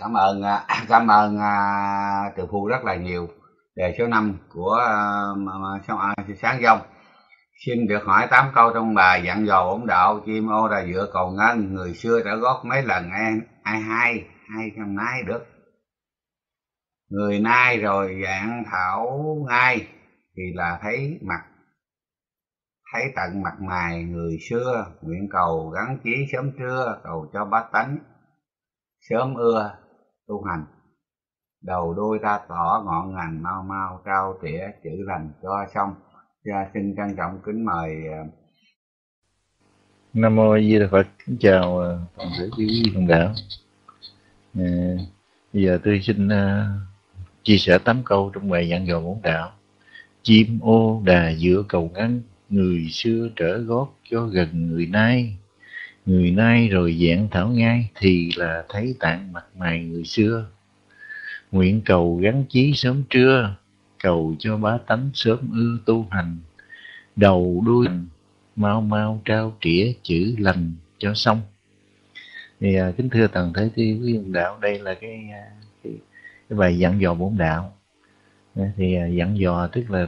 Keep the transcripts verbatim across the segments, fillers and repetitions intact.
Cảm ơn à, cảm ơn à, Từ Phu rất là nhiều. Đề số năm của à, sáng, à, sáng dông. Xin được hỏi tám câu trong bài dặn dò bổn đạo. Chim ô là dựa cầu ngân, người xưa đã gót mấy lần ai ai hai hai trăm nái được. Người nay rồi dạng thảo ngay thì là thấy mặt thấy tận mặt mày người xưa, nguyện cầu gắn chí sớm trưa, cầu cho bá tánh sớm ưa tu hành. Đầu đuôi ta tỏ ngọn ngành, mau mau trao tỉa chữ lành cho xong. Dạ, xin trân trọng kính mời. Nam mô A Di Đà Phật. Kính chào ờ, toàn thể quý vị đồng đạo. À, bây giờ tôi xin uh, chia sẻ tám câu trong bài dặn dò bổn đạo. Chim ô đà dựa cầu ngân, người xưa trở gót cho gần người nay. Người nay rồi dạng thảo ngay, thì là thấy tạng mặt mày người xưa. Nguyện cầu gắn chí sớm trưa, cầu cho bá tánh sớm ưa tu hành. Đầu đuôi mau mau trao trĩa chữ lành cho xong. Thì à, kính thưa toàn thể quý quý đồng đạo, đây là cái, cái, cái bài dặn dò bổn đạo. Thì à, dặn dò tức là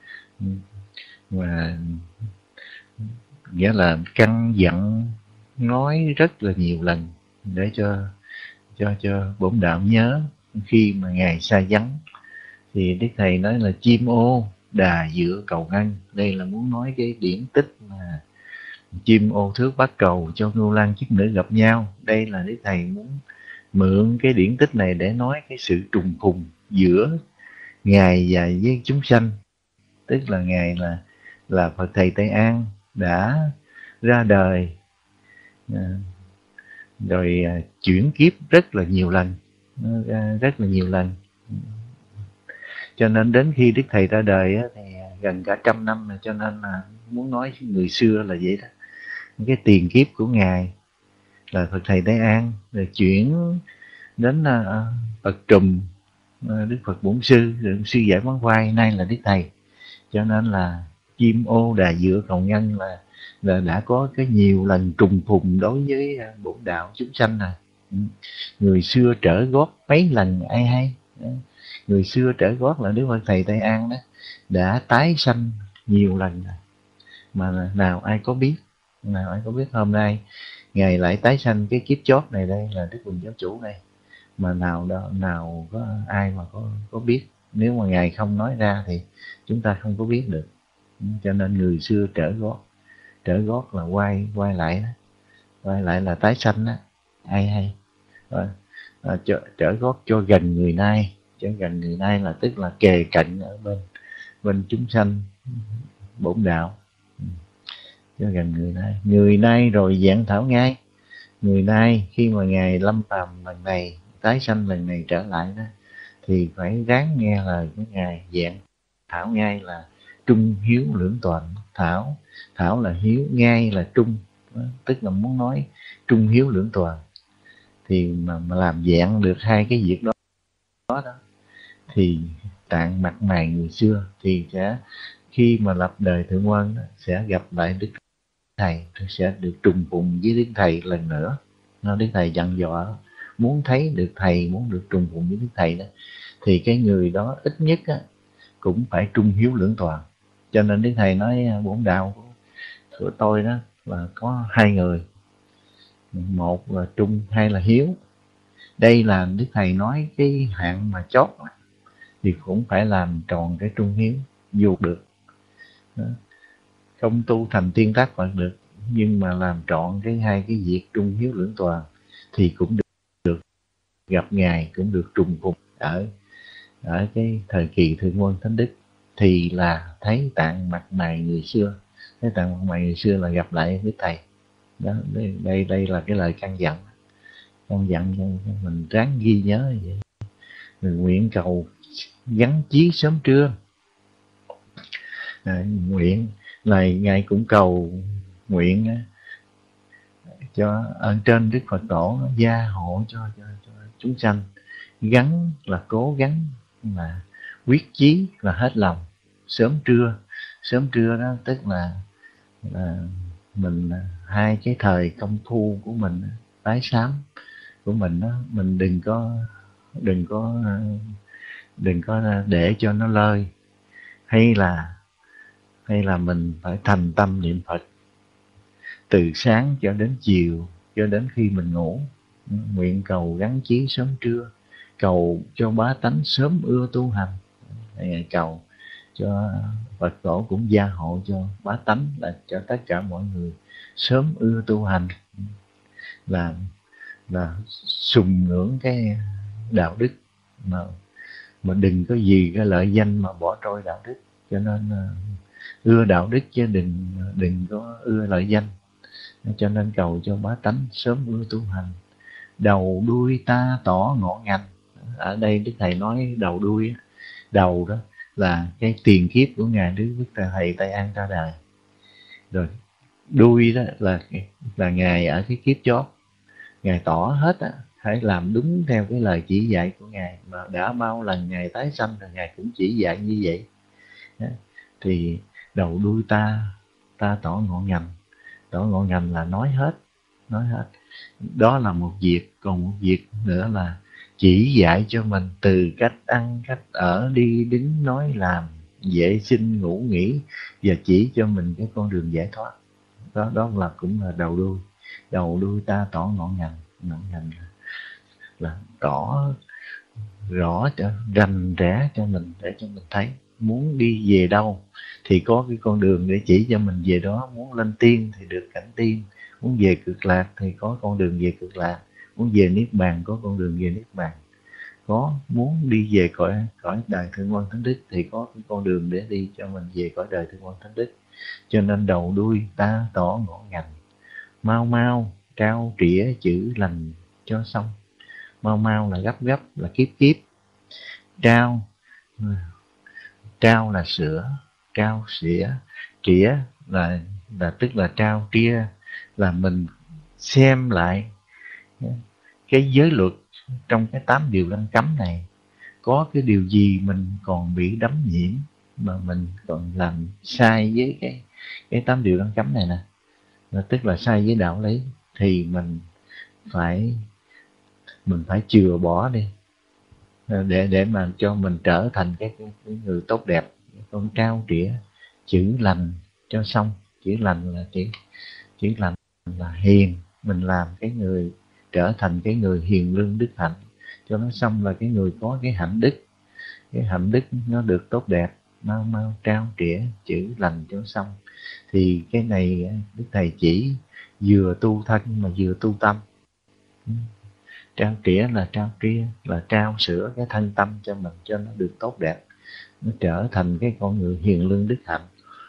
mà nghĩa là căn dặn nói rất là nhiều lần để cho cho cho bổn đạo nhớ khi mà ngài xa vắng. Thì Đức Thầy nói là chim ô đà dựa cầu ngân, đây là muốn nói cái điển tích mà chim ô thước bắt cầu cho ngưu lang chiếc nữ gặp nhau. Đây là Đức Thầy muốn mượn cái điển tích này để nói cái sự trùng phùng giữa ngài và với chúng sanh, tức là ngài là là Phật Thầy Tây An đã ra đời rồi chuyển kiếp rất là nhiều lần, rất là nhiều lần, cho nên đến khi Đức Thầy ra đời thì gần cả trăm năm rồi, cho nên là muốn nói người xưa là vậy đó. Cái tiền kiếp của ngài là Phật Thầy Tây An, rồi chuyển đến uh, Phật Trùm, uh, Đức Phật Bổn Sư, rồi Sư Giải Quán Khoai, nay là Đức Thầy. Cho nên là chim ô đà dựa cầu ngân là, là đã có cái nhiều lần trùng phùng đối với uh, bổn đạo chúng sanh này. Người xưa trở gót mấy lần ai hay. Người xưa trở gót là Đức Phật Thầy Tây An đó, đã tái sanh nhiều lần rồi, mà nào ai có biết. Nào ai có biết hôm nay ngài lại tái sanh cái kiếp chót này, đây là Đức Quỳnh Giáo Chủ này, mà nào đó, nào có ai mà có có biết. Nếu mà ngài không nói ra thì chúng ta không có biết được. Cho nên người xưa trở gót, trở gót là quay quay lại đó, quay lại là tái sanh đó, ai hay. Rồi, à, trở, trở gót cho gần người nay, cho gần người nay là tức là kề cận ở bên bên chúng sanh bổn đạo, cho gần người nay. Người nay rồi dạng thảo ngay. Người nay khi mà ngài lâm phàm lần này, tái sanh lần này trở lại đó, thì phải ráng nghe lời của ngài dạng thảo ngay là trung hiếu lưỡng toàn. Thảo thảo là hiếu, ngay là trung, đó, tức là muốn nói trung hiếu lưỡng toàn. Thì mà, mà làm dạng được hai cái việc đó, đó, đó thì tạng mặt mày người xưa thì sẽ khi mà lập đời thượng quân đó, sẽ gặp lại Đức Thầy, sẽ được trùng phùng với Đức Thầy lần nữa. Nó Đức Thầy dặn dò muốn thấy được Thầy, muốn được trùng phùng với Đức Thầy đó, thì cái người đó ít nhất á, cũng phải trung hiếu lưỡng toàn. Cho nên Đức Thầy nói bổn đạo của, của tôi đó là có hai người, một là trung, hai là hiếu. Đây là Đức Thầy nói cái hạn mà chót thì cũng phải làm tròn cái trung hiếu dù được đó. Không tu thành tiên tác Phật được, nhưng mà làm trọn cái hai cái việc trung hiếu lưỡng toàn thì cũng được, được gặp ngài, cũng được trùng phùng ở ở cái thời kỳ thượng quân thánh đức, thì là thấy tạng mặt mày người xưa. Thấy tạng mặt mày người xưa là gặp lại với Thầy đó. Đây đây, đây là cái lời căn dặn, căn dặn cho mình ráng ghi nhớ vậy. Mình nguyện cầu gắn chí sớm trưa. À, nguyện là ngài cũng cầu nguyện cho ở trên Đức Phật Tổ gia hộ cho, cho, cho chúng sanh, gắn là cố gắng, mà quyết chí là hết lòng. Sớm trưa, sớm trưa đó tức là, là mình hai cái thời công phu của mình tái sám, của mình đó, mình đừng có đừng có đừng có để cho nó lơi, hay là hay là mình phải thành tâm niệm Phật từ sáng cho đến chiều, cho đến khi mình ngủ. Nguyện cầu gắn chí sớm trưa, cầu cho bá tánh sớm ưa tu hành, cầu cho Phật tổ cũng gia hộ cho bá tánh, là cho tất cả mọi người sớm ưa tu hành, là là sùng ngưỡng cái đạo đức, mà mà đừng có vì cái lợi danh mà bỏ trôi đạo đức. Cho nên ưa đạo đức chứ đừng đừng có ưa lợi danh. Cho nên cầu cho bá tánh sớm ưa tu hành. Đầu đuôi ta tỏ ngọn ngành. Ở đây Đức Thầy nói đầu đuôi, đầu đó là cái tiền kiếp của Ngài Đức Đức Thầy Tây An ra đời, rồi đuôi đó là là Ngài ở cái kiếp chót, Ngài tỏ hết á, hãy làm đúng theo cái lời chỉ dạy của Ngài, mà đã bao lần Ngài tái sanh rồi Ngài cũng chỉ dạy như vậy. Thì đầu đuôi ta ta tỏ ngọn ngành. Tỏ ngọn ngành là nói hết, nói hết. Đó là một việc. Còn một việc nữa là chỉ dạy cho mình từ cách ăn, cách ở, đi đứng, nói, làm, vệ sinh, ngủ nghỉ, và chỉ cho mình cái con đường giải thoát. Đó, đó là cũng là đầu đuôi. Đầu đuôi ta tỏ ngọn ngành. Ngọn ngành là, là tỏ rõ, cho rành rẽ cho mình, để cho mình thấy muốn đi về đâu thì có cái con đường để chỉ cho mình về đó. Muốn lên tiên thì được cảnh tiên, muốn về cực lạc thì có con đường về cực lạc, muốn về niết bàn có con đường về niết bàn, có muốn đi về cõi cõi đời Thượng Quan Thánh Đức thì có cái con đường để đi cho mình về cõi đời Thượng Quan Thánh Đức. Cho nên đầu đuôi ta tỏ ngọn ngành, mau mau trao trĩa chữ lành cho xong. Mau mau là gấp gấp, là kiếp kiếp. Trao trao là sữa, trao xỉa, trĩa là là tức là trao tria, là mình xem lại cái giới luật trong cái tám điều lăng cấm này, có cái điều gì mình còn bị đắm nhiễm mà mình còn làm sai với cái cái tám điều lăng cấm này nè, là tức là sai với đạo lý, thì mình phải mình phải chừa bỏ đi, để để mà cho mình trở thành cái, cái, cái người tốt đẹp. Con trao trĩa chữ lành cho xong. Chữ lành là chữ chữ lành là hiền, mình làm cái người trở thành cái người hiền lương đức hạnh cho nó xong, là cái người có cái hạnh đức, cái hạnh đức nó được tốt đẹp. Mau mau trao trĩa chữ lành cho xong. Thì cái này Đức Thầy chỉ vừa tu thân mà vừa tu tâm. Trao trĩa là trao tria, là trao sữa cái thân tâm cho mình cho nó được tốt đẹp, nó trở thành cái con người hiền lương đức hạnh.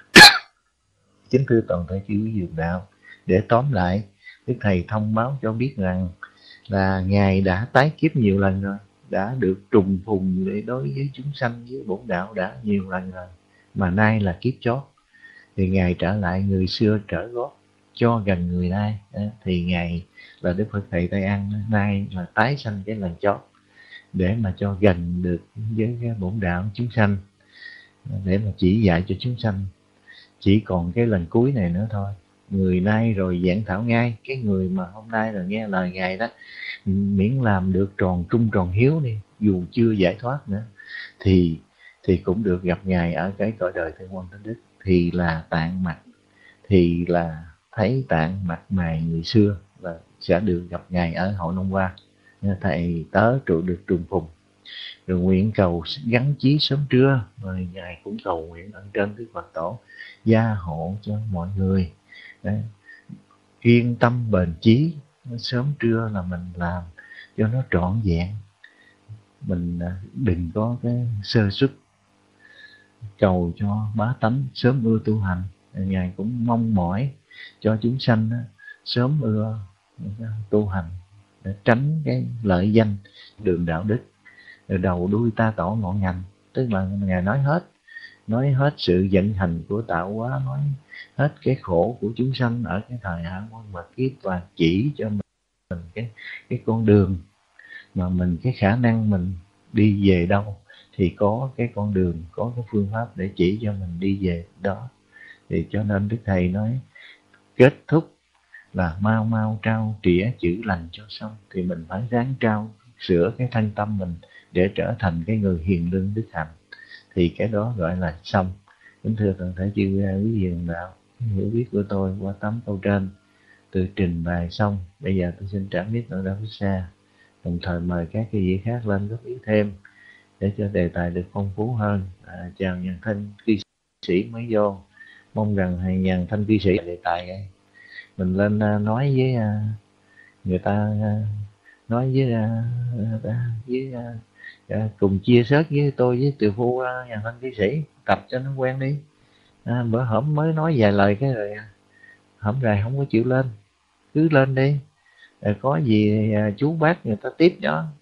Chính thưa toàn thể chư quý dược đạo, để tóm lại, Đức Thầy thông báo cho biết rằng là Ngài đã tái kiếp nhiều lần rồi, đã được trùng phùng để đối với chúng sanh với bổn đạo đã nhiều lần rồi, mà nay là kiếp chót. Thì Ngài trở lại người xưa trở gót cho gần người nay. Thì Ngài là Đức Phật Thầy Tây An nay là tái sanh cái lần chót để mà cho gần được với cái bổn đạo chúng sanh, để mà chỉ dạy cho chúng sanh. Chỉ còn cái lần cuối này nữa thôi. Người nay rồi giảng thảo ngay. Cái người mà hôm nay là nghe lời Ngài đó, miễn làm được tròn trung tròn hiếu đi, dù chưa giải thoát nữa, thì thì cũng được gặp Ngài ở cái cõi đời Thượng Quan Thánh Đức. Thì là tạng mặt, thì là thấy tạng mặt mày người xưa, là sẽ được gặp Ngài ở Hội Long Hoa. Thầy tớ trụ được trùng phùng. Rồi nguyện cầu gắn chí sớm trưa, rồi Ngài cũng cầu nguyện ơn trên Đức Phật Tổ gia hộ cho mọi người. Đấy, yên tâm bền chí, sớm trưa là mình làm cho nó trọn vẹn, mình đừng có cái sơ suất. Cầu cho bá tánh sớm ưa tu hành. Ngài cũng mong mỏi cho chúng sanh sớm ưa tu hành, để tránh cái lợi danh đường đạo đức. Rồi đầu đuôi ta tỏ ngọn ngành, tức là Ngài nói hết, nói hết sự vận hành của tạo hóa, nói hết cái khổ của chúng sanh ở cái thời hạ quan mạt kiếp, và chỉ cho mình cái cái con đường mà mình, cái khả năng mình đi về đâu thì có cái con đường, có cái phương pháp để chỉ cho mình đi về đó. Thì cho nên Đức Thầy nói kết thúc là mau mau trao trĩa chữ lành cho xong, thì mình phải ráng trao sửa cái thân tâm mình để trở thành cái người hiền lương đức hạnh, thì cái đó gọi là xong. Kính thưa toàn thể chư quý vị đồng đạo, hiểu biết của tôi qua tám câu trên tôi trình bày xong. Bây giờ tôi xin trả mic nội đạo Phước Sa, đồng thời mời các cái vị khác lên góp ý thêm để cho đề tài được phong phú hơn. À, chào Nhàn Thanh cư sĩ mới vô, mong rằng thầy Nhàn Thanh cư sĩ đề tài ấy, mình lên uh, nói với uh, người ta, uh, nói với uh, với uh, uh, cùng chia sớt với tôi với Từ Phu uh, Nhàn Thanh cư sĩ, tập cho nó quen đi. À, bữa hổm mới nói vài lời cái rồi hổm rồi không có chịu lên, cứ lên đi. À, có gì à, chú bác người ta tiếp cho,